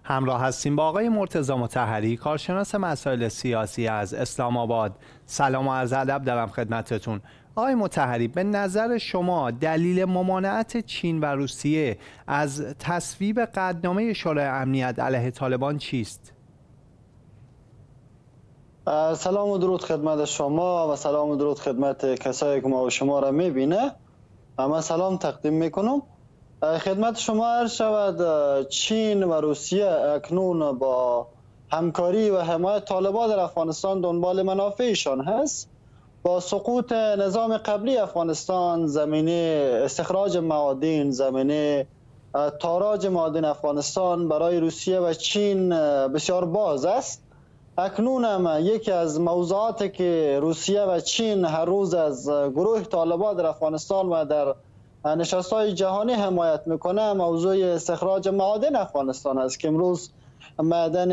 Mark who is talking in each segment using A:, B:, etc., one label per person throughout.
A: همراه هستیم با آقای مرتضی مطهری، کارشناس مسائل سیاسی از اسلام آباد. سلام و عرض ادب دارم خدمتتون. آقای مطهری، به نظر شما دلیل ممانعت چین و روسیه از تصویب قطعنامه شورای امنیت علیه طالبان چیست؟
B: سلام و درود خدمت شما و سلام و درود خدمت کسایی که ما و شما را میبینه. من سلام تقدیم میکنم خدمت شما. عرض شود چین و روسیه اکنون با همکاری و حمایت طالبان در افغانستان دنبال منافعشان هست. با سقوط نظام قبلی افغانستان، زمینه استخراج معادن، زمینه تاراج معادن افغانستان برای روسیه و چین بسیار باز است. اکنون هم یکی از موضوعاتی که روسیه و چین هر روز از گروه طالبان در افغانستان و در نشست‌های جهانی حمایت میکنه موضوع استخراج معادن افغانستان است که امروز معدن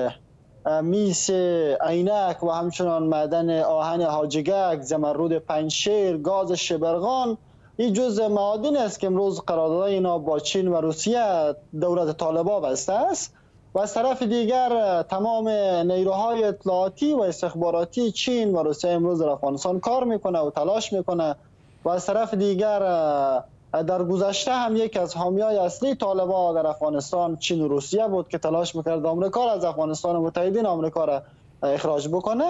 B: میس عینک و همچنان معدن آهن حاجگک، زمرد پنجشیر، گاز شبرغان این جزء معادن است که امروز قرارداد اینا با چین و روسیه دولت طالبان بسته است. و از طرف دیگر تمام نیروهای اطلاعاتی و استخباراتی چین و روسیه امروز در افغانستان کار میکنه و تلاش میکنه. و از طرف دیگر در گذشته هم یک از حامیای اصلی طالبان در افغانستان چین و روسیه بود که تلاش میکرد آمریکا را از افغانستان و متحدین آمریکا را اخراج بکنه.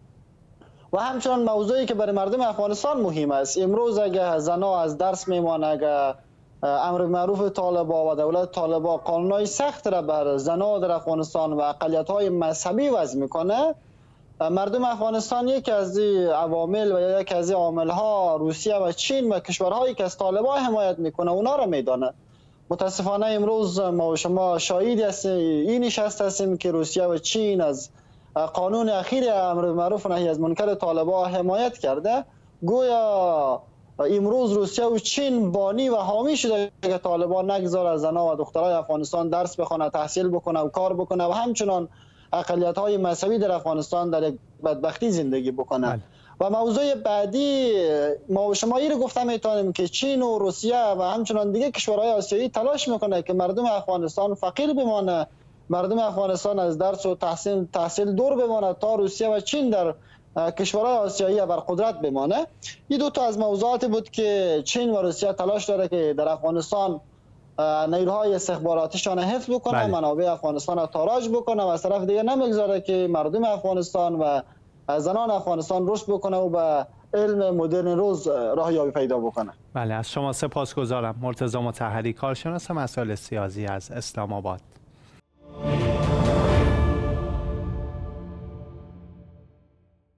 B: و همچنان موضوعی که برای مردم افغانستان مهم است، امروز اگه زنها از درس میمانه، اگه امر معروف طالبان و دولت طالبان قانونهای سخت را بر زنها در افغانستان و اقلیت‌های مذهبی وضع میکنه، مردم افغانستان یک از عوامل و یک از عاملها روسیه و چین و کشورهایی که از طالبان حمایت میکنه اونا را میدانه. متاسفانه امروز ما و شما شاهد این نشست هستیم که روسیه و چین از قانون اخیر امر معروف نهی از منکر طالبان حمایت کرده. گویا امروز روسیه و چین بانی و حامی شده که طالبان نگذاره زنها و دخترای افغانستان درس بخونه، تحصیل بکنه و کار بکنه و همچنان اقلیت‌های مذهبی در افغانستان در یک بدبختی زندگی بکنه. و موضوع بعدی ما و شما رو گفتم میتونیم که چین و روسیه و همچنان دیگه کشورهای آسیایی تلاش میکنه که مردم افغانستان فقیر بمانه، مردم افغانستان از درس و تحصیل دور بمانه تا روسیه و چین در کشورهای آسیایی بر قدرت بمانه. این دو تا از موضوعاتی بود که چین و روسیه تلاش داره که در افغانستان نیروهای استخباراتیشان حفظ بکنه، منابع افغانستان را تاراج بکنه و از طرف دیگه نمیگذاره که مردم افغانستان و زنان افغانستان رشد بکنه و به علم مدرن روز راهیابی پیدا بکنه.
A: بله، از شما سپاسگزارم. مرتضی مطهری، کارشناس مسائل سیاسی از اسلام آباد.